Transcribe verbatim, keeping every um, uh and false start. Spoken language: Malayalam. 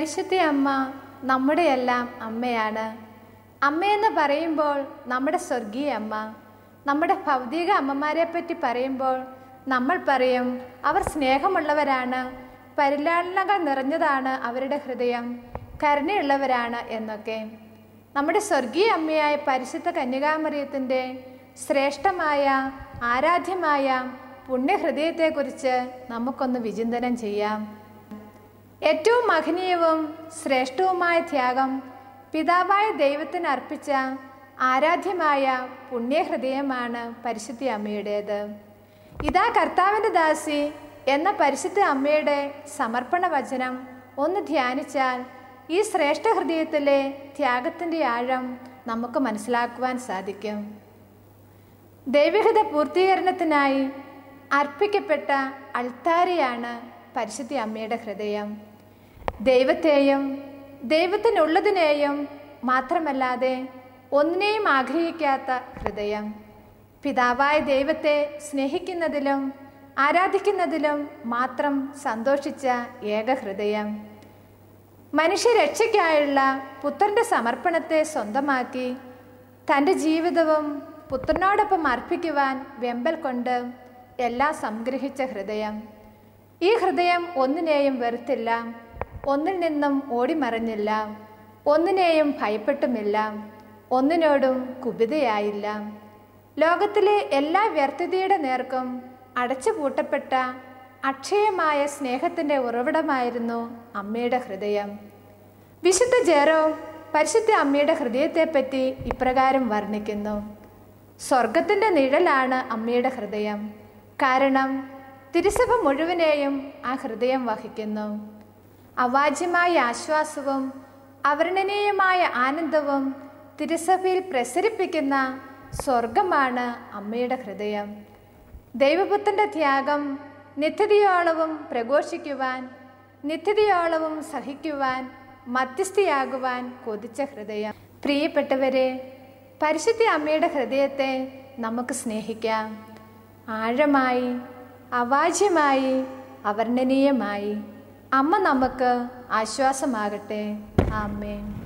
പരിശുദ്ധ അമ്മ നമ്മുടെയെല്ലാം അമ്മയാണ്. അമ്മയെന്ന് പറയുമ്പോൾ നമ്മുടെ സ്വർഗീയ അമ്മ. നമ്മുടെ ഭൗതിക അമ്മമാരെ പറ്റി പറയുമ്പോൾ നമ്മൾ പറയും അവർ സ്നേഹമുള്ളവരാണ്, പരിലാളനകൾ നിറഞ്ഞതാണ് അവരുടെ ഹൃദയം, കരുണയുള്ളവരാണ് എന്നൊക്കെ. നമ്മുടെ സ്വർഗീയ അമ്മയായ പരിശുദ്ധ കന്യകാമറിയത്തിൻ്റെ ശ്രേഷ്ഠമായ ആരാധ്യമായ പുണ്യഹൃദയത്തെക്കുറിച്ച് നമുക്കൊന്ന് വിചിന്തനം ചെയ്യാം. ഏറ്റവും മഹനീയവും ശ്രേഷ്ഠവുമായ ത്യാഗം പിതാവായ ദൈവത്തിന് അർപ്പിച്ച ആരാധ്യമായ പുണ്യഹൃദയമാണ് പരിശുദ്ധ അമ്മയുടേത്. ഇതാ കർത്താവിൻ്റെ ദാസി എന്ന പരിശുദ്ധ അമ്മയുടെ സമർപ്പണ വചനം ഒന്ന് ധ്യാനിച്ചാൽ ഈ ശ്രേഷ്ഠ ഹൃദയത്തിലെ ത്യാഗത്തിൻ്റെ ആഴം നമുക്ക് മനസ്സിലാക്കുവാൻ സാധിക്കും. ദൈവഹിത പൂർത്തീകരണത്തിനായി അർപ്പിക്കപ്പെട്ട അൾത്താരയാണ് പരിശുദ്ധ അമ്മയുടെ ഹൃദയം. ദൈവത്തെയും ദൈവത്തിനുള്ളതിനെയും മാത്രമല്ലാതെ ഒന്നിനെയും ആഗ്രഹിക്കാത്ത ഹൃദയം. പിതാവായ ദൈവത്തെ സ്നേഹിക്കുന്നതിലും ആരാധിക്കുന്നതിലും മാത്രം സന്തോഷിച്ച ഏക ഹൃദയം. മനുഷ്യരക്ഷയ്ക്കായുള്ള പുത്രൻ്റെ സമർപ്പണത്തെ സ്വന്തമാക്കി തൻ്റെ ജീവിതവും പുത്രനോടൊപ്പം അർപ്പിക്കുവാൻ വെമ്പൽ കൊണ്ട് എല്ലാം സംഗ്രഹിച്ച ഹൃദയം. ഈ ഹൃദയം ഒന്നിനെയും വെറുത്തില്ല, ഒന്നിൽ നിന്നും ഓടിമറഞ്ഞില്ല, ഒന്നിനെയും ഭയപ്പെട്ടുമില്ല, ഒന്നിനോടും കുപിതയായില്ല. ലോകത്തിലെ എല്ലാ വ്യർത്ഥതയുടെ നേർക്കും അടച്ചുപൂട്ടപ്പെട്ട അക്ഷയമായ സ്നേഹത്തിൻ്റെ ഉറവിടമായിരുന്നു അമ്മയുടെ ഹൃദയം. വിശുദ്ധ ജെറോം പരിശുദ്ധ അമ്മയുടെ ഹൃദയത്തെപ്പറ്റി ഇപ്രകാരം വർണ്ണിക്കുന്നു: സ്വർഗത്തിൻ്റെ നിഴലാണ് അമ്മയുടെ ഹൃദയം, കാരണം തിരുസഭ മുഴുവനെയും ആ ഹൃദയം വഹിക്കുന്നു. അവാച്യമായ ആശ്വാസവും അവർണ്ണനീയമായ ആനന്ദവും തിരുസഭയിൽ പ്രസരിപ്പിക്കുന്ന സ്വർഗമാണ് അമ്മയുടെ ഹൃദയം. ദൈവപുത്രൻ്റെ ത്യാഗം നിത്യതയോളവും പ്രഘോഷിക്കുവാൻ, നിത്യതയോളവും സഹിക്കുവാൻ, മധ്യസ്ഥയാകുവാൻ കൊതിച്ച ഹൃദയം. പ്രിയപ്പെട്ടവരെ, പരിശുദ്ധ അമ്മയുടെ ഹൃദയത്തെ നമുക്ക് സ്നേഹിക്കാം. ആഴമായി, അവാച്യമായി, അവർണ്ണനീയമായി. അമ്മ നമുക്ക് ആശ്വാസമാകട്ടെ. ആമേൻ.